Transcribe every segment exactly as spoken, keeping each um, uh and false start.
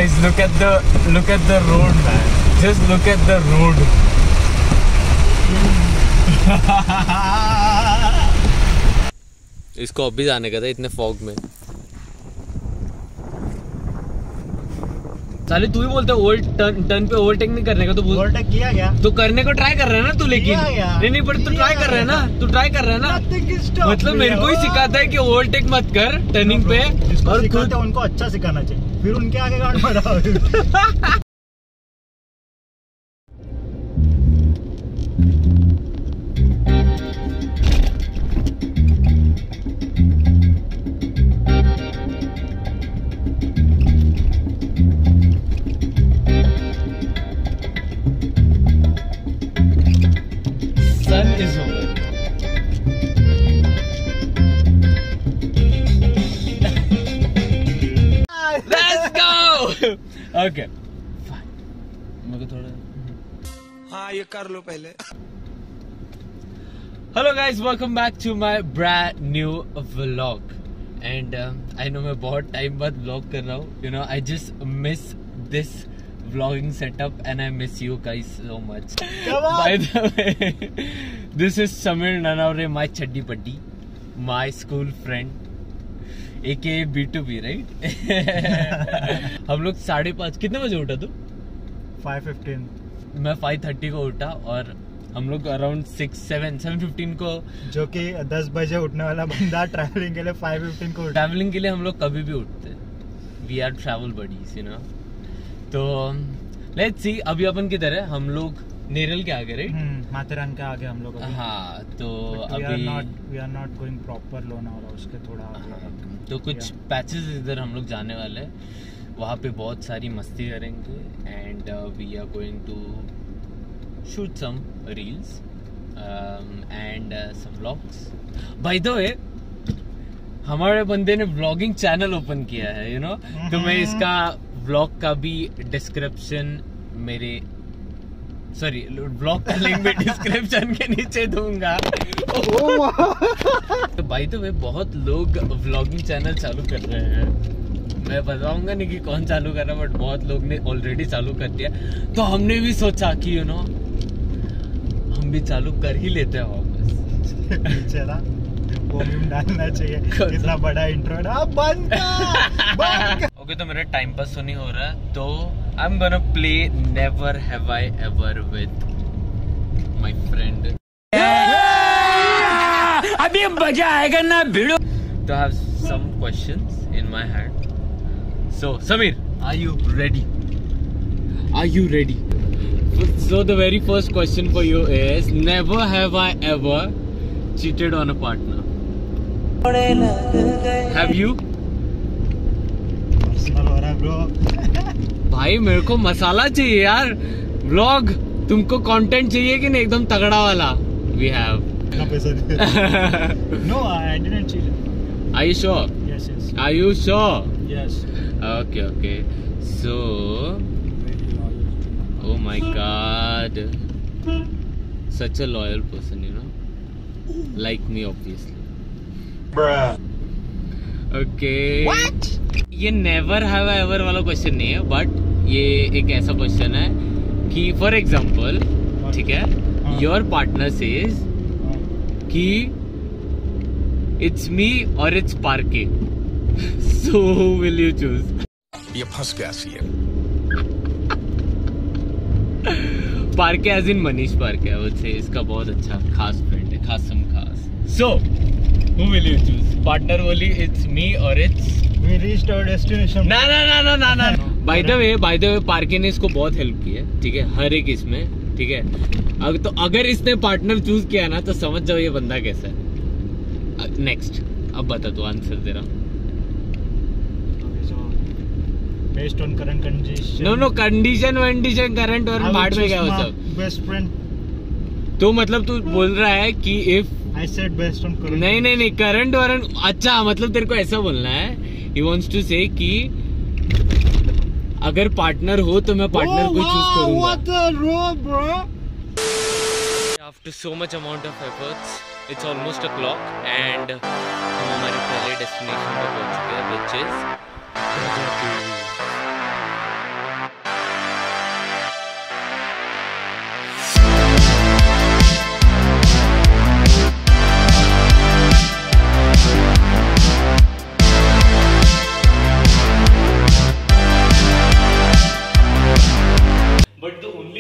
Guys, look at the look at the road, man. Just look at the road. इसको अभी जाने का था इतने फॉग में। साले तू ही बोलते ओल्ड टर्न टर्न पे ओवरटेक नहीं करने का, तो ओवरटेक किया गया तो करने को ट्राई कर रहा है ना तू, लेकिन नहीं नहीं पर तू ट्राई कर रहा है ना, तू ट्राई कर रहा है ना, मतलब मेरे को ही सिखाता है कि ओवरटेक मत कर टर्निंग पे, और सिखाते उनको अच्छा सिखाना चाहिए, फिर उनके आगे गाड़ी बढ़ाओ। Sun is over. Let's go. Okay. Fine. मेरे को थोड़ा हाँ ये कर लो पहले. Hello guys, welcome back to my brand new vlog. And uh, I know मैं बहुत टाइम बाद vlog कर रहा हूँ. You know, I just miss this vlogging setup and I miss you guys so much. By the way, this is Samir Nanavre, my chaddi paddi, my school friend, aka B two B, right? हम लोग साढ़े पाँच कितने बजे उठा तू? Five fifteen. मैं five thirty को उठा और हम लोग around six seven seven fifteen को, जो कि दस बजे उठने वाला बंदा ट्रैवलिंग के लिए फाइव फिफ्टीन को ट्रैवलिंग के लिए हम लोग कभी भी उठते. We are travel buddies, you know. तो लेट्स सी अभी अपन किधर है, हम लोग नेरल के आगे, राइट? माथेरान के आगे हम लोग. हाँ तो अभी we are not going proper Lonavala, उसके थोड़ा आगे. तो कुछ पैचेस इधर हम लोग जाने वाले हैं, वहाँ पे बहुत सारी मस्ती करेंगे and we are going to shoot some reels and some vlogs. By the way हमारे बंदे ने व्लॉगिंग चैनल ओपन किया है, यू नो. तो मैं इसका व्लॉग का भी डिस्क्रिप्शन मेरे सॉरी व्लॉग का लिंक भी डिस्क्रिप्शन के नीचे दूंगा. तो भाई तो वे बहुत लोग व्लॉगिंग चैनल चालू कर रहे हैं, मैं बताऊंगा नहीं कि कौन चालू कर रहा है, बट बहुत लोग ने ऑलरेडी चालू कर दिया. तो हमने भी सोचा कि यू नो हम भी चालू कर ही लेते हैं वापस. डालना चाहिए, कितना बड़ा इंट्रो. ओके तो मेरा टाइम पास तो नहीं हो रहा, तो I am gonna play never have I ever with my friend. अभी मजा आएगा ना भिड़ो. तो I have some questions in my head. So Sameer, are you ready? Are you ready? So the very first question for you is, never have I ever cheated on a partner. Have you? Personal हो रहा है bro. भाई मेरे को मसाला चाहिए यार. Vlog तुमको content चाहिए कि नहीं एकदम तगड़ा वाला? We have. No, I didn't cheat. Are you sure? Yes, yes. Are you sure? Yes. Okay, okay. So, oh my God, such a loyal person, you know, like me obviously. Bruh. Okay. What? ये never have I ever वाला question नहीं है, but ये एक ऐसा question है कि for example, ठीक है, योर पार्टनर सेज कि इट्स मी और इट्स पार्के, सो विल यू चूज? ये फंस गया सी है. पार्के एज इन मनीष पार्के, आई वुड से इसका बहुत अच्छा खास फ्रेंड है, खास सम खास. सो who will you choose? Partner बोली it's me or it's we reached our destination. ना ना ना ना ना ना. By the way, by the way, पार्के ने इसको बहुत हेल्प की है, ठीक है, हर एक इसमें, ठीक है. अगर तो अगर इसने पार्टनर चूज किया ना तो समझ जाओ ये बंदा कैसा है. नेक्स्ट अब बता तू आंसर दे रहा. Based on current condition. No no condition वंडिशन करंट और भाड़ में क्या होता है? Best friend. तो मतलब तू बोल रहा है कि if I said based on current. नहीं नहीं नहीं करंट वरंट. अच्छा मतलब तेरे को ऐसा बोलना है. He wants to say कि अगर पार्टनर हो तो मैं पार्टनर को चूज करूंगा. What the road, bro? After so much amount of efforts, it's almost a clock and हम हमारे पहले डेस्टिनेशन पे पहुंच चुके हैं, which is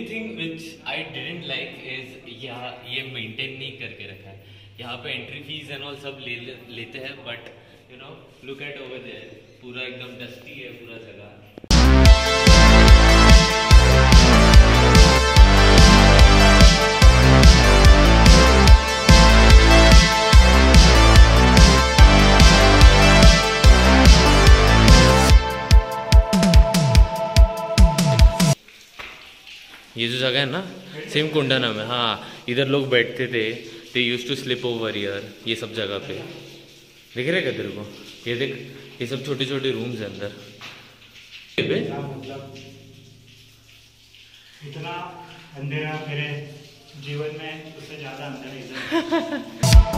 thing which I didn't like is यहाँ ये maintain नहीं करके रखा है. यहाँ पे entry fees and all सब ले लेते हैं, but you know look at over there, पूरा एकदम dusty है पूरा जगह. ये जो जगह है ना सेम कुंडना में, हाँ इधर लोग बैठते थे. They used to sleep over here. ये सब जगह पे दिख रहा है क्या तेरे को? ये देख, ये सब छोटे छोटे रूम्स है अंदर. मतलब इतना अंधेरा मेरे जीवन में उससे ज्यादा अंधेरा इधर.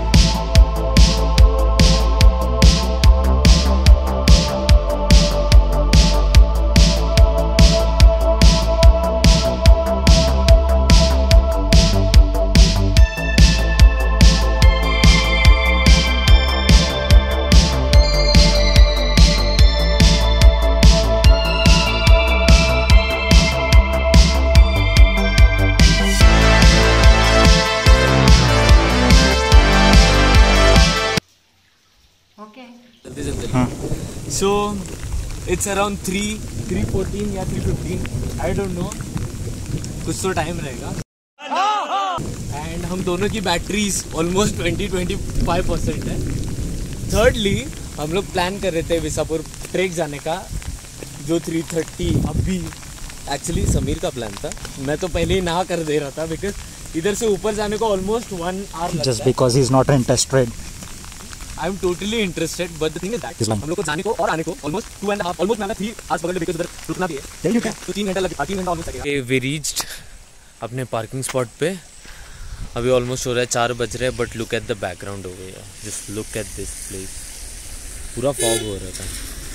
So it's around three, three fourteen या three fifteen, I don't know, कुछ तो टाइम रहेगा. एंड हम दोनों की batteries almost twenty twenty five percent है. थर्डली हम लोग प्लान कर रहे थे विसापुर ट्रेक जाने का, जो थ्री थर्टी अभी एक्चुअली समीर का प्लान था. मैं तो पहले ही ना कर दे रहा था बिकॉज इधर से ऊपर जाने को ऑलमोस्ट वन आवर लगता है. Just because he is not interested. I am totally interested, but the thing is that हम लोग को जाने को और आने को almost two and half almost मैंने थ्री आवर्स पकड़ लिए बिकॉज़ उधर रुकना भी है. तो तीन घंटा लगेगा, तीन घंटा ऑलमोस्ट लगेगा. वी रीच्ड अपने पार्किंग स्पॉट पे. अभी ऑलमोस्ट हो रहा है चार बज रहे हैं, but look at the background over here. Just look at this place. पूरा फॉग हो रहा था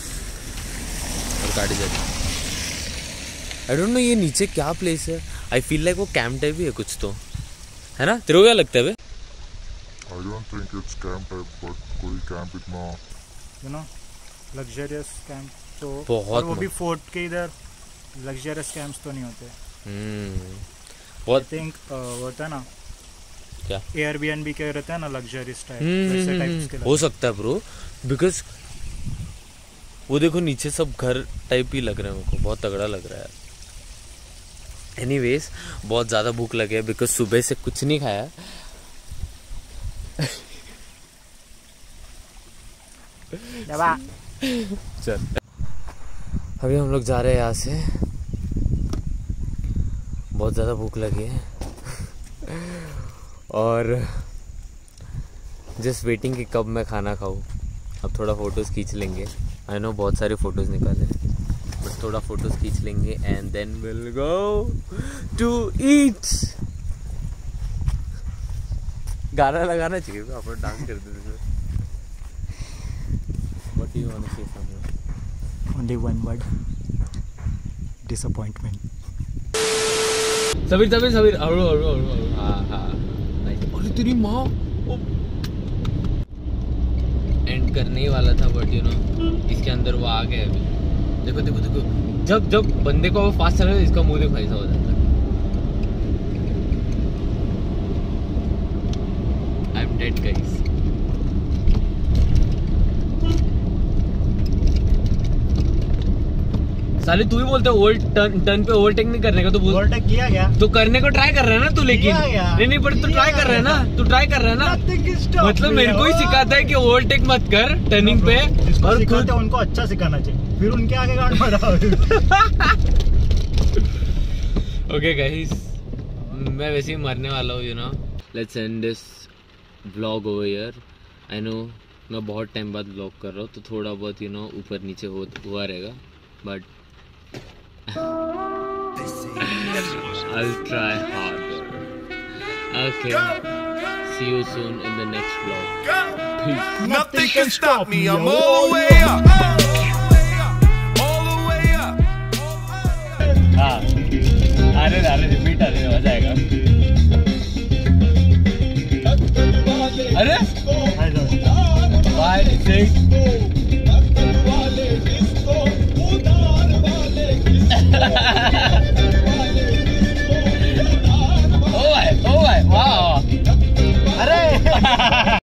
और गाड़ी जाती. आई डोंट नो ये नीचे क्या प्लेस है. आई फील लाइक वो कैंप टाइप ही है कुछ तो, है ना? तेरे को क्या लगता है? I don't think it's camp type, but कोई कैंप इतना you know luxurious camp तो बहुत, वो भी फोर्ट के इधर luxurious camps तो नहीं होते. हम्म बहुत I think uh, होता है ना क्या Airbnb के रहता है ना luxurious type, hmm, वैसे टाइप्स के. हो सकता है ब्रो, बिकॉज वो देखो नीचे सब घर टाइप ही लग रहे हैं. मेरे को बहुत तगड़ा लग रहा है. एनीवेज बहुत ज़्यादा भूख लगे है बिकॉज सुबह से कुछ नहीं खाया. चल अभी हम लोग जा रहे हैं यहाँ से. बहुत ज़्यादा भूख लगी है और जस्ट वेटिंग कि कब मैं खाना खाऊँ. अब थोड़ा फ़ोटोज़ खींच लेंगे. आई नो बहुत सारे फ़ोटोज़ निकाले, बट थोड़ा फ़ोटोज़ खींच लेंगे and then will go to eat. गाना लगाना चाहिए, अपन डांस करते थे. What do you want to say from here? Only one word. Disappointment. Sabir Sabir Sabir अरो अरो अरो हाँ हाँ नाइस. अरे तेरी माँ एंड करने ही वाला था, बट यू नो इसके अंदर वो आ गए. अभी देखो देखो देखो, जब जब बंदे को वो फास्ट चल रहा है, इसका मुंह देखो ऐसा हो जाता है. I am dead guys. साले तू ही बोलता है ओवर टर्न टर्न पे ओवरटेक नहीं करने का. तो ओवरटेक किया गया तो करने को ट्राई कर रहा है ना तू. लेकिन नहीं नहीं, पर तू ट्राई कर रहा है ना, तू ट्राई कर रहा है ना. मतलब मेरे को ही सिखाता है कि ओवरटेक मत कर टर्निंग पे, और खुद उनको अच्छा सिखाना चाहिए, फिर उनके आगे गाड़ी मारा. ओके गाइस, मैं वैसे ही मरने वाला हूँ. You know let's end this vlog over here. I know मैं बहुत टाइम बाद व्लॉग कर रहा हूँ, तो थोड़ा बहुत यू नो ऊपर नीचे हो हुआ रहेगा, but I'll try harder. Okay. See you soon in the next vlog. Peace. Nothing can stop me. I'm all the way up. All the way up. हाँ. अरे अरे रिपीट अरे मजा आएगा.